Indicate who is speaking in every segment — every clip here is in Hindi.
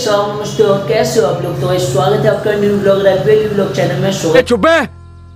Speaker 1: नमस्ते और कैसे हो आप लोग। तो स्वागत है आपका न्यू ब्लॉग रैपवेली ब्लॉग चैनल में।
Speaker 2: चुप है।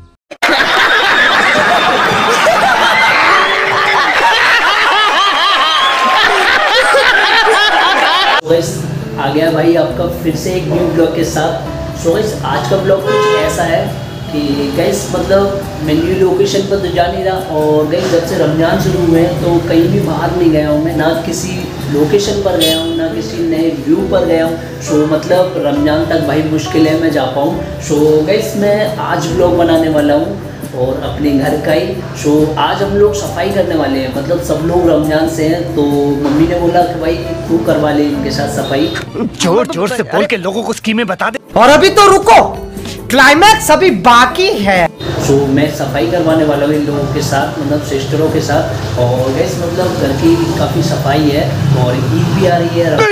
Speaker 1: आ गया भाई आपका फिर से एक न्यू ब्लॉग के साथ। आज का ब्लॉग कुछ ऐसा है कि गैस मतलब मैं न्यू लोकेशन पर तो जा नहीं रहा, और गैस जब से रमज़ान शुरू हुए हैं तो कहीं भी बाहर नहीं गया हूँ मैं, ना किसी लोकेशन पर गया हूँ ना किसी नए व्यू पर गया हूँ। मतलब रमज़ान तक भाई मुश्किल है मैं जा पाऊँ। गैस मैं आज ब्लॉग बनाने वाला हूँ और अपने घर का ही। आज हम लोग सफाई करने वाले हैं, मतलब सब लोग रमज़ान से हैं तो मम्मी ने बोला कि भाई तू करवा ले इनके साथ सफाई।
Speaker 2: जोर जोर से बोल के लोगों को स्कीमें बता दे।
Speaker 3: और अभी तो रुको, क्लाइमैक्स अभी बाकी है।
Speaker 1: मैं सफाई करवाने वाला हूँ इन लोगों के साथ, मतलब सिस्टरों के साथ। और गैस मतलब घर की काफ़ी सफाई है और ईद भी आ रही है,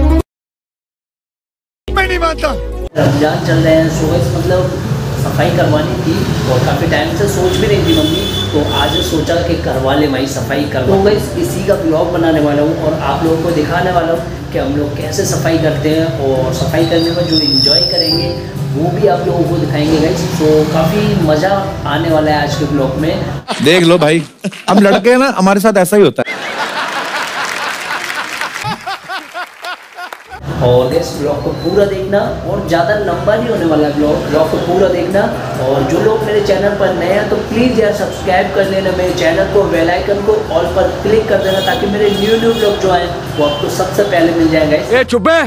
Speaker 2: मैं नहीं मानता।
Speaker 1: रमज़ान चल रहे हैं। गैस मतलब सफाई करवानी थी और काफ़ी टाइम से सोच भी रही थी मम्मी, तो आज सोचा कि करवा ले भाई सफाई करवा। तो गैस इसी का ब्लॉग बनाने वाला हूँ और आप लोगों को दिखाने वाला हूँ कि हम लोग कैसे सफाई करते हैं, और सफाई करने में जो एंजॉय करेंगे वो भी आप लोगों को दिखाएंगे गाइस। काफ़ी मज़ा आने वाला है आज के ब्लॉग में।
Speaker 4: देख लो भाई, हम लड़के हैं ना, हमारे साथ ऐसा ही होता है।
Speaker 1: और इस ब्लॉग को पूरा देखना, और ज़्यादा लंबा नहीं होने वाला ब्लॉग को पूरा देखना। और जो लोग मेरे चैनल पर नए हैं तो प्लीज़ यार सब्सक्राइब कर लेना मेरे चैनल को, बेल आइकन को ऑल पर क्लिक कर देना, ताकि मेरे न्यू ब्लॉग जो आए वो आपको सबसे पहले मिल जाएगा।
Speaker 2: चुप है।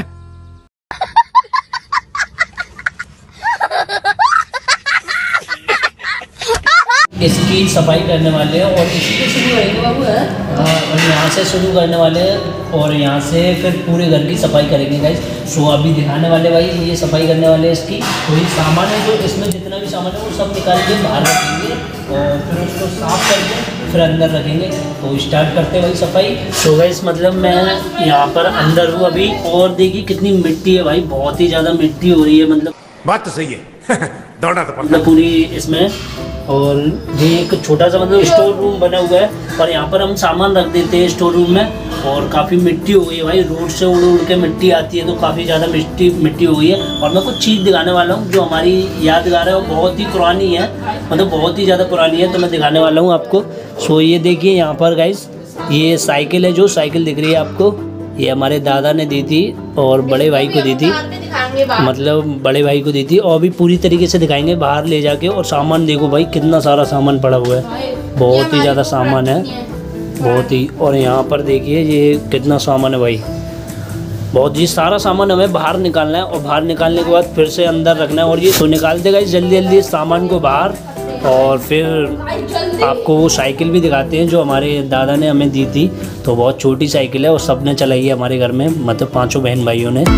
Speaker 1: इसकी सफाई करने वाले हैं और इसी से शुरू करेंगे बाबू है। और यहाँ से शुरू करने वाले हैं और यहाँ से फिर पूरे घर की सफाई करेंगे गाइस। अभी दिखाने वाले भाई ये सफाई करने वाले हैं इसकी। तो ये सामान है जो इसमें जितना भी सामान है वो सब निकाल के बाहर रखेंगे और फिर उसको साफ करके फिर अंदर रखेंगे। तो स्टार्ट करते हैं भाई सफाई। गाइस मतलब मैं यहाँ पर अंदर हूँ अभी, और देखिए कितनी मिट्टी है भाई, बहुत ही ज़्यादा मिट्टी हो रही है। मतलब
Speaker 2: बात तो सही है। दौड़ना तो
Speaker 1: मतलब पूरी इसमें। और ये एक छोटा सा मतलब स्टोर रूम बना हुआ है, और यहाँ पर हम सामान रख देते हैं स्टोर रूम में। और काफ़ी मिट्टी हो गई है भाई, रोड से उड़ उड़ के मिट्टी आती है तो काफ़ी ज़्यादा मिट्टी हो गई है। और मैं कुछ चीज़ दिखाने वाला हूँ जो हमारी यादगार है, वो बहुत ही पुरानी है, मतलब बहुत ही ज़्यादा पुरानी है, तो मैं दिखाने वाला हूँ आपको। ये देखिए यहाँ पर गाइस, ये साइकिल है, जो साइकिल दिख रही है आपको, ये हमारे दादा ने दी थी और बड़े भाई को दी थी, मतलब बड़े भाई को दी थी। और भी पूरी तरीके से दिखाएंगे बाहर ले जाके। और सामान देखो भाई कितना सारा सामान पड़ा हुआ है, बहुत ही ज़्यादा सामान है, बहुत ही। और यहाँ पर देखिए ये कितना सामान है भाई, बहुत ही सारा सामान हमें बाहर निकालना है, और बाहर निकालने के बाद फिर से अंदर रखना है। और ये तो निकालते गए जल्दी जल्दी इस सामान को बाहर। और फिर आपको वो साइकिल भी दिखाते हैं जो हमारे दादा ने हमें दी थी। तो बहुत छोटी साइकिल है और सब ने चलाई है हमारे घर में, मतलब 5 बहन भाइयों ने।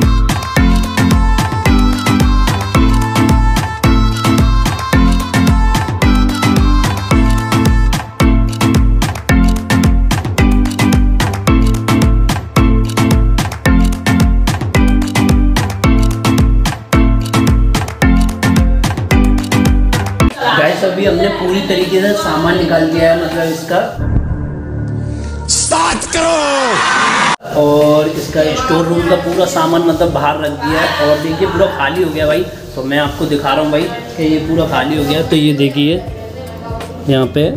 Speaker 1: अभी हमने पूरी तरीके से सामान निकाल दिया है, मतलब इसका
Speaker 2: स्टार्ट करो।
Speaker 1: और इसका स्टोर रूम का पूरा सामान मतलब बाहर रख दिया है। और देखिए पूरा खाली हो गया भाई, तो मैं आपको दिखा रहा हूँ भाई कि ये पूरा खाली हो गया। तो ये देखिए यहाँ पे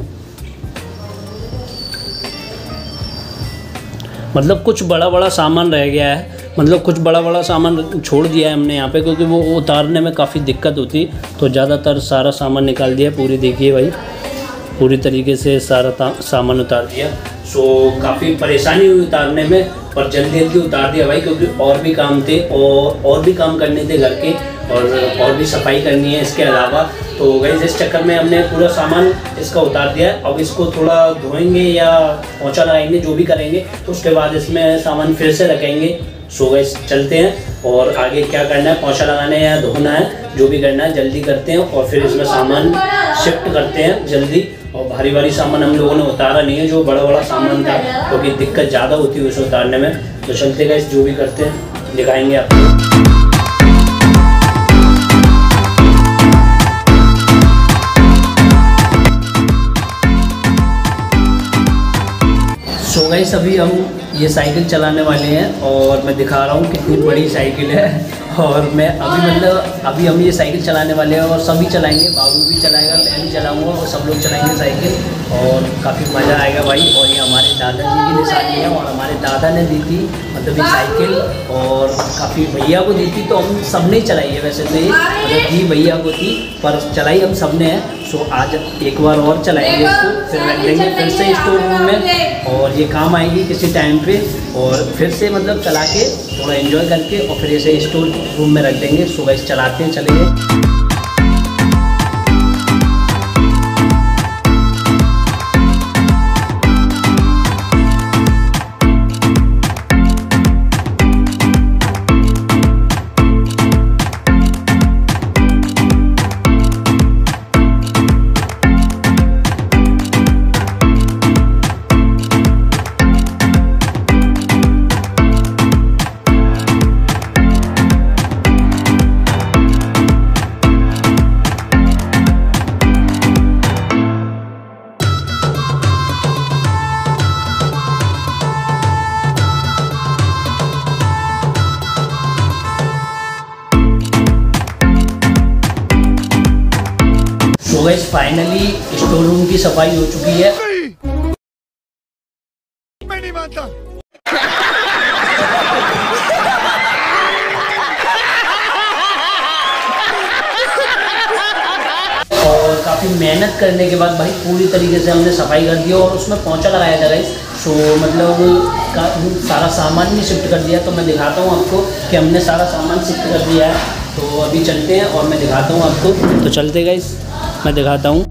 Speaker 1: मतलब कुछ बड़ा सामान रह गया है, मतलब कुछ बड़ा सामान छोड़ दिया है हमने यहाँ पे, क्योंकि वो उतारने में काफ़ी दिक्कत होती। तो ज़्यादातर सारा सामान निकाल दिया पूरी, देखिए भाई पूरी तरीके से सारा सामान उतार दिया। काफ़ी परेशानी हुई उतारने में, पर जल्दी जल्दी उतार दिया भाई, क्योंकि और भी काम थे और भी काम करने थे घर के, और भी सफाई करनी है इसके अलावा। तो गाइस इस चक्कर में हमने पूरा सामान इसका उतार दिया है। अब इसको थोड़ा धोएंगे या पोंछा लगाएंगे, जो भी करेंगे, तो उसके बाद इसमें सामान फिर से रखेंगे। गाइस चलते हैं और आगे क्या करना है, पोंछा लगाना है या धोना है, जो भी करना है जल्दी करते हैं। और फिर इसमें सामान शिफ्ट करते हैं जल्दी। और भारी सामान हम लोगों ने उतारा नहीं है, जो बड़ा सामान था, क्योंकि दिक्कत ज़्यादा होती है उसे उतारने में। तो चलते गाइस, जो भी करते हैं दिखाएंगे आपको। गाइस अभी हम ये साइकिल चलाने वाले हैं और मैं दिखा रहा हूँ कितनी बड़ी साइकिल है। और मैं अभी हम ये साइकिल चलाने वाले हैं और सभी चलाएंगे, बाबू भी चलाएगा, मैं भी चलाऊँगा और सब लोग चलाएंगे साइकिल और काफ़ी मज़ा आएगा भाई। और ये हमारे दादाजी की निशानी है और हमारे दादा ने दी थी मतलब ये साइकिल और काफ़ी भैया को दी थी, तो हम सब ने चलाई है वैसे तो, ये मतलब दी भैया को थी पर चलाई हम सब ने है। सो आज एक बार और चलाएंगे इसको, फिर रख देंगे फिर से स्टोर रूम में और ये काम आएगी किसी टाइम पे और फिर से मतलब चला के थोड़ा एंजॉय करके और फिर इसे स्टोर रूम में रख देंगे। सो गाइस चलाते हैं, चलेंगे। तो गाइस फाइनली स्टोर रूम की सफाई हो चुकी है।
Speaker 2: मैं नहीं मानता।
Speaker 1: और काफ़ी मेहनत करने के बाद भाई पूरी तरीके से हमने सफाई कर दी और उसमें पोंछा लगाया था गाइस। सो मतलब सारा सामान भी शिफ्ट कर दिया, तो मैं दिखाता हूँ आपको कि हमने सारा सामान शिफ्ट कर दिया है। तो अभी चलते हैं और मैं दिखाता हूँ आपको। तो चलते गाइस, मैं दिखाता हूँ।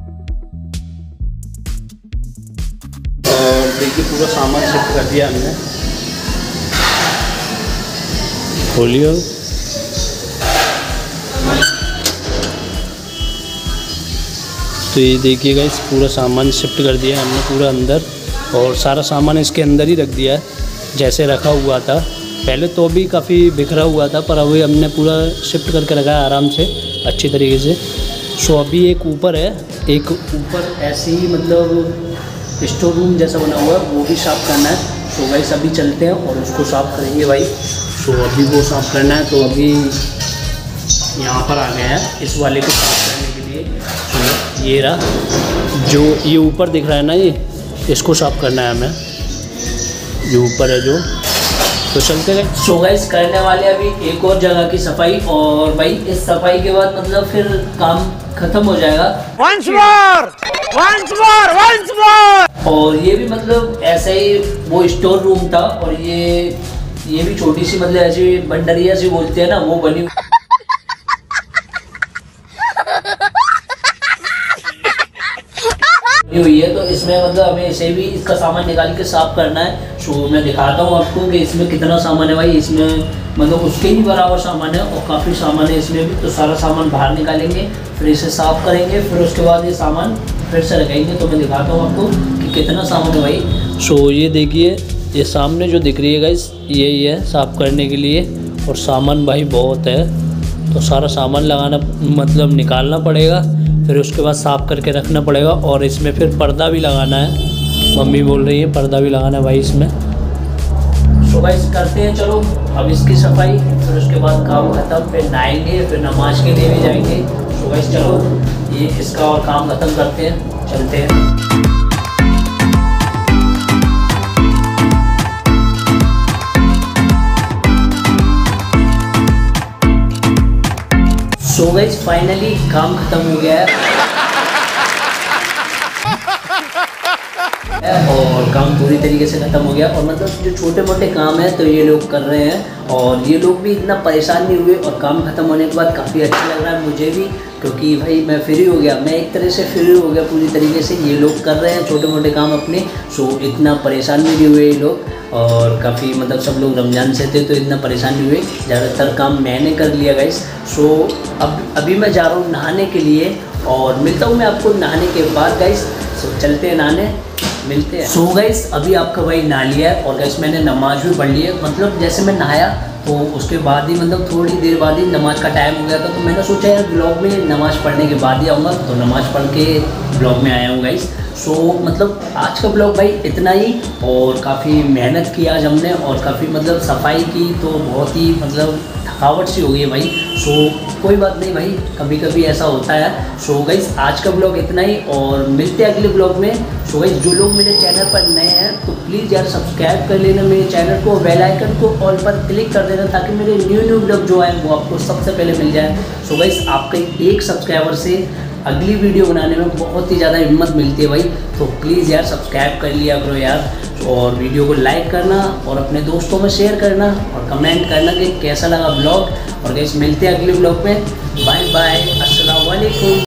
Speaker 1: और देखिए पूरा सामान शिफ्ट कर दिया हमने, खोलियो। तो ये देखिए गाइस पूरा सामान शिफ्ट कर दिया हमने पूरा अंदर और सारा सामान इसके अंदर ही रख दिया है जैसे रखा हुआ था पहले। तो भी काफ़ी बिखरा हुआ था पर अभी हमने पूरा शिफ्ट करके रखा है आराम से अच्छी तरीके से। सो अभी एक ऊपर है, एक ऊपर ऐसे ही मतलब स्टोर रूम जैसा बना हुआ है, वो भी साफ़ करना है। सो गाइस अभी चलते हैं और उसको साफ़ करेंगे भाई। सो अभी वो साफ़ करना है, तो अभी यहाँ पर आ गए हैं इस वाले को साफ़ करने के लिए। तो ये रहा जो ये ऊपर दिख रहा है ना, ये इसको साफ़ करना है हमें, जो ऊपर है जो। तो चलते गए। सो गाइस करने वाले अभी एक और जगह की सफाई और भाई इस सफाई के बाद मतलब फिर काम खत्म हो जाएगा।
Speaker 3: Once more!
Speaker 1: और ये भी मतलब ऐसा ही वो स्टोर रूम था और ये भी छोटी सी मतलब ऐसी बंडरिया सी बोलते हैं ना, वो बनी हुई है। तो इसमें मतलब हमें इसे भी इसका सामान निकाल के साफ करना है। सो मैं दिखाता हूँ आपको कि इसमें कितना सामान है भाई। इसमें मतलब उसके ही बराबर सामान है और काफ़ी सामान है इसमें भी। तो सारा सामान बाहर निकालेंगे, फिर इसे साफ़ करेंगे, फिर उसके बाद ये सामान फिर से रखेंगे। तो मैं दिखाता हूँ आपको कि कितना सामान है भाई। सो ये देखिए, ये सामने जो दिख रही है गाइस यही है साफ़ करने के लिए और सामान भाई बहुत है। तो सारा सामान लगाना मतलब निकालना पड़ेगा, फिर उसके बाद साफ़ करके रखना पड़ेगा। और इसमें फिर पर्दा भी लगाना है, मम्मी बोल रही है पर्दा भी लगाना है भाई इसमें। सो गाइस करते हैं, चलो अब इसकी सफाई, फिर उसके बाद काम खत्म, फिर नहाएंगे, फिर नमाज के लिए भी जाएंगे। सो गाइस चलो ये इसका और काम खत्म करते हैं, चलते हैं। सो गाइस फाइनली काम खत्म हो गया है और काम पूरी तरीके से ख़त्म हो गया। और मतलब जो छोटे मोटे काम हैं तो ये लोग कर रहे हैं और ये लोग भी इतना परेशान नहीं हुए और काम ख़त्म होने के बाद काफ़ी अच्छा लग रहा है मुझे भी, क्योंकि भाई मैं फ्री हो गया, मैं एक तरह से फ्री हो गया पूरी तरीके से। ये लोग कर रहे हैं छोटे मोटे काम अपने, सो इतना परेशान भी नहीं हुए ये लोग। और काफ़ी मतलब सब लोग रमज़ान से थे तो इतना परेशान नहीं हुए, ज़्यादातर काम मैंने कर लिया गाइस। सो अभी मैं जा रहा हूँ नहाने के लिए और मिलता हूँ मैं आपको नहाने के बाद गाइस। सो चलते हैं नहाने, मिलते हैं। सो गाइस अभी आपका भाई नहा लिया है और गाइस मैंने नमाज भी पढ़ ली है। मतलब जैसे मैं नहाया तो उसके बाद ही मतलब थोड़ी देर बाद ही नमाज का टाइम हो गया था। तो मैंने सोचा यार ब्लॉग में नमाज़ पढ़ने के बाद ही आऊँगा, तो नमाज़ पढ़ के ब्लॉग में आया हूँ गाइस। सो मतलब आज का ब्लॉग भाई इतना ही, और काफ़ी मेहनत की आज हमने, और काफ़ी मतलब सफाई की, तो बहुत ही मतलब थकावट सी हो गई है भाई। सो कोई बात नहीं भाई, कभी कभी ऐसा होता है। सो गाइस आज का ब्लॉग इतना ही, और मिलते हैं अगले ब्लॉग में। सो गाइस जो लोग मेरे चैनल पर नए हैं तो प्लीज़ यार सब्सक्राइब कर लेना मेरे चैनल को, बेल आइकन को ऑल पर क्लिक कर देना, ताकि मेरे न्यू ब्लॉग जो आए वो आपको सबसे पहले मिल जाए। सो गाइस आपके एक सब्सक्राइबर से अगली वीडियो बनाने में बहुत ही ज़्यादा हिम्मत मिलती है भाई, तो प्लीज़ यार सब्सक्राइब कर लिया करो यार, और वीडियो को लाइक करना और अपने दोस्तों में शेयर करना और कमेंट करना कि कैसा लगा ब्लॉग। और गाइस मिलते हैं अगले ब्लॉग में। बाय बाय, अस्सलाम वालेकुम।